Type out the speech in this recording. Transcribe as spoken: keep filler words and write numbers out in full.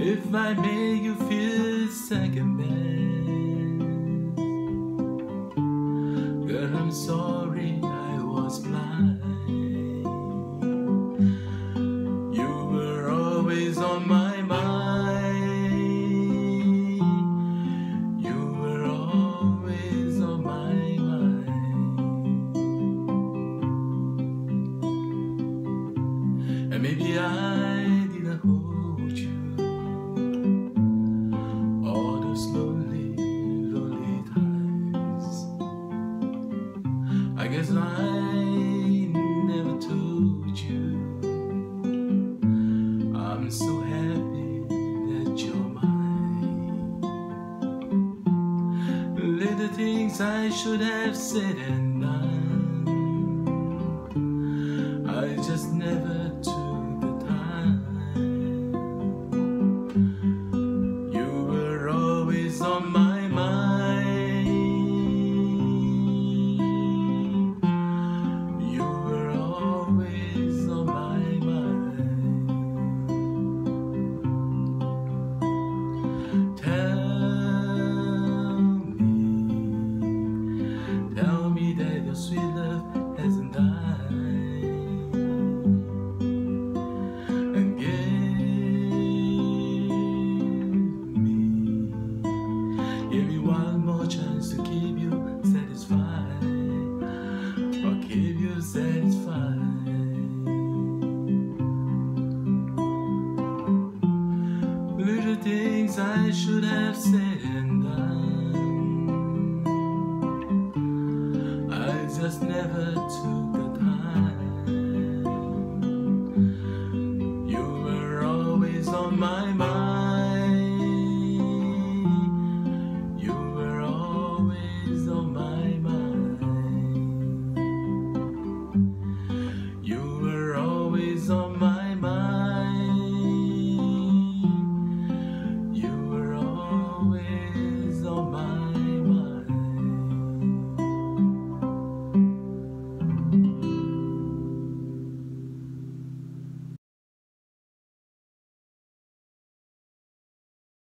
If I make you feel second best, girl, I'm sorry I was blind. You were always on my mind. You were always on my mind. And maybe I didn't hold you lonely, lonely times. I guess I never told you I'm so happy that you're mine. Little things I should have said and done, I just never took the time. On my mind, you were always on my mind. Tell me, tell me that your sweet love hasn't died, and give me one more chance to keep you satisfied, or keep you satisfied. Little things I should have said and done, I just never took the time. You were always on my mind.